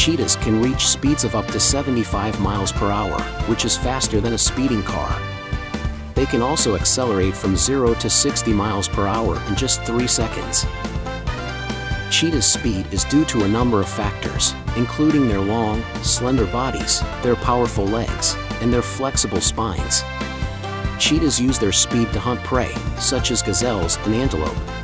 Cheetahs can reach speeds of up to 75 miles per hour, which is faster than a speeding car. They can also accelerate from 0 to 60 miles per hour in just 3 seconds. Cheetahs' speed is due to a number of factors, including their long, slender bodies, their powerful legs, and their flexible spines. Cheetahs use their speed to hunt prey, such as gazelles and antelope,